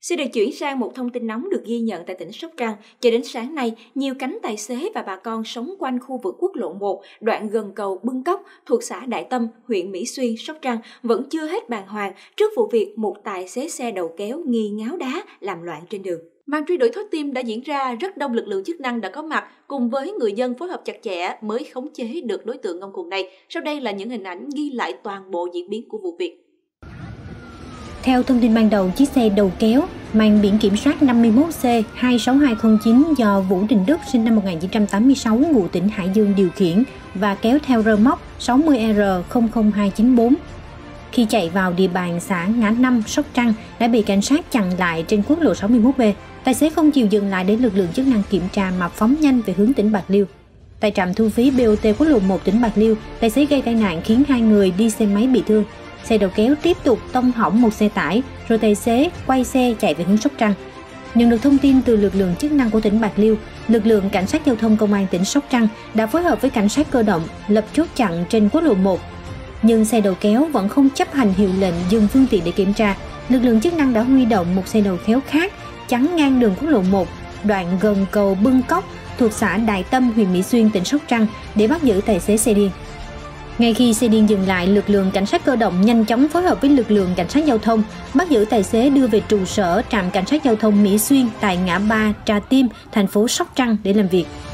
Xin được chuyển sang một thông tin nóng được ghi nhận tại tỉnh Sóc Trăng. Cho đến sáng nay, nhiều cánh tài xế và bà con sống quanh khu vực quốc lộ 1, đoạn gần cầu Bưng Cóc thuộc xã Đại Tâm, huyện Mỹ Xuyên, Sóc Trăng vẫn chưa hết bàng hoàng trước vụ việc một tài xế xe đầu kéo nghi ngáo đá làm loạn trên đường. Màn truy đuổi thót tim đã diễn ra, rất đông lực lượng chức năng đã có mặt cùng với người dân phối hợp chặt chẽ mới khống chế được đối tượng ngông cuồng này. Sau đây là những hình ảnh ghi lại toàn bộ diễn biến của vụ việc. Theo thông tin ban đầu, chiếc xe đầu kéo mang biển kiểm soát 51C26209 do Vũ Đình Đức sinh năm 1986 ngụ tỉnh Hải Dương điều khiển và kéo theo rơ móc 60R00294. Khi chạy vào địa bàn xã Ngã Năm, Sóc Trăng đã bị cảnh sát chặn lại trên quốc lộ 61B. Tài xế không chịu dừng lại để lực lượng chức năng kiểm tra mà phóng nhanh về hướng tỉnh Bạc Liêu. Tại trạm thu phí BOT quốc lộ 1 tỉnh Bạc Liêu, tài xế gây tai nạn khiến 2 người đi xe máy bị thương. Xe đầu kéo tiếp tục tông hỏng một xe tải, rồi tài xế quay xe chạy về hướng Sóc Trăng. Nhận được thông tin từ lực lượng chức năng của tỉnh Bạc Liêu, lực lượng cảnh sát giao thông công an tỉnh Sóc Trăng đã phối hợp với cảnh sát cơ động lập chốt chặn trên quốc lộ 1. Nhưng xe đầu kéo vẫn không chấp hành hiệu lệnh dừng phương tiện để kiểm tra. Lực lượng chức năng đã huy động một xe đầu kéo khác chắn ngang đường quốc lộ 1, đoạn gần cầu Bưng Cóc thuộc xã Đại Tâm, huyện Mỹ Xuyên, tỉnh Sóc Trăng để bắt giữ tài xế xe điên. Ngay khi xe điên dừng lại, lực lượng cảnh sát cơ động nhanh chóng phối hợp với lực lượng cảnh sát giao thông bắt giữ tài xế đưa về trụ sở trạm cảnh sát giao thông Mỹ Xuyên tại ngã ba Trà Tim, thành phố Sóc Trăng để làm việc.